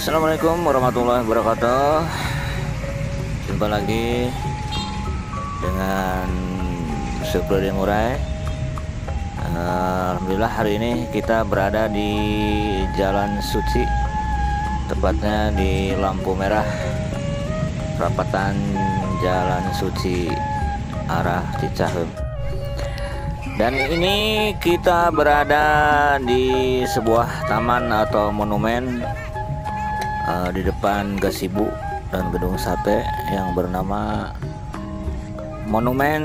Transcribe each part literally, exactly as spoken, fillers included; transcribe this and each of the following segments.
Assalamualaikum warahmatullahi wabarakatuh. Jumpa lagi dengan Syukri Ngurai. Alhamdulillah hari ini kita berada di Jalan Suci, tepatnya di lampu merah perapatan Jalan Suci arah Cicahem. Dan ini kita berada di sebuah taman atau monumen uh, di depan gazebo dan gedung sate yang bernama Monumen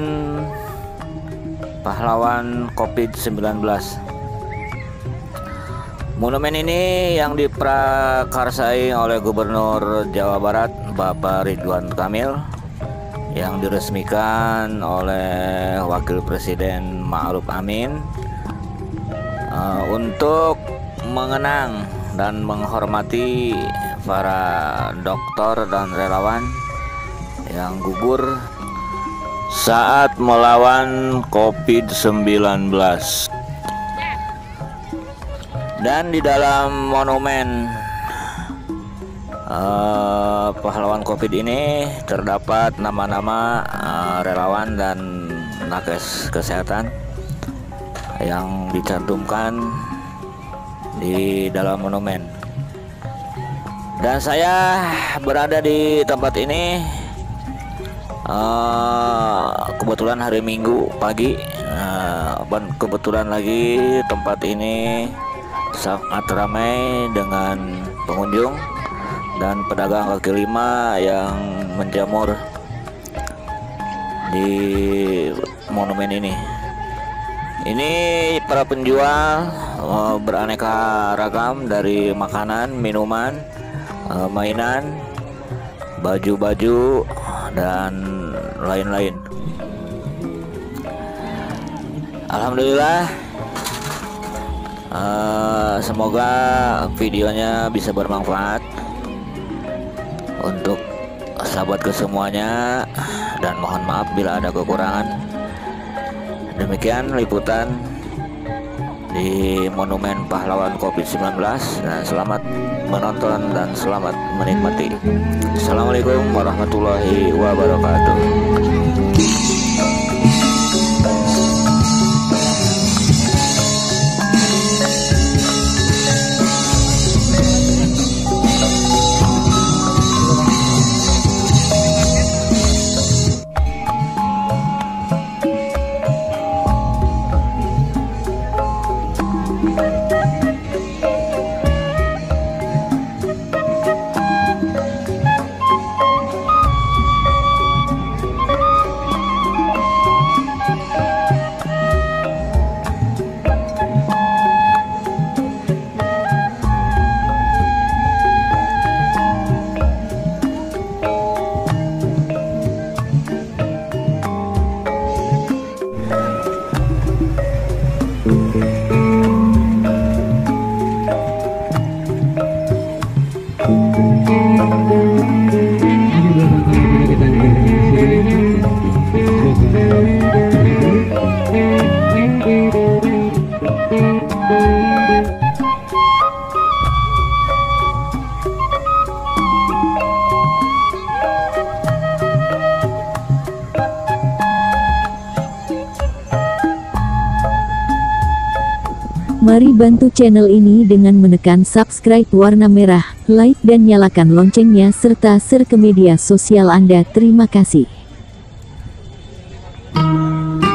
Pahlawan covid sembilan belas. Monumen ini yang diprakarsai oleh Gubernur Jawa Barat Bapak Ridwan Kamil, yang diresmikan oleh Wakil Presiden Ma'ruf Amin uh, untuk mengenang dan menghormati para dokter dan relawan yang gugur saat melawan covid sembilan belas. Dan di dalam monumen uh, pahlawan covid ini terdapat nama-nama uh, relawan dan nakes kesehatan yang dicantumkan di dalam monumen. Dan saya berada di tempat ini uh, kebetulan hari Minggu pagi, uh, dan kebetulan lagi tempat ini sangat ramai dengan pengunjung dan pedagang kaki lima yang menjamur di monumen ini. Ini para penjual uh, beraneka ragam dari makanan, minuman, uh, mainan, baju-baju dan lain-lain. Alhamdulillah, uh, semoga videonya bisa bermanfaat untuk sahabat kesemuanya, dan mohon maaf bila ada kekurangan. Demikian liputan di Monumen Pahlawan covid sembilan belas. Nah, selamat menonton dan selamat menikmati. Assalamualaikum warahmatullahi wabarakatuh. Mari bantu channel ini dengan menekan subscribe warna merah, like dan nyalakan loncengnya serta share ke media sosial Anda. Terima kasih.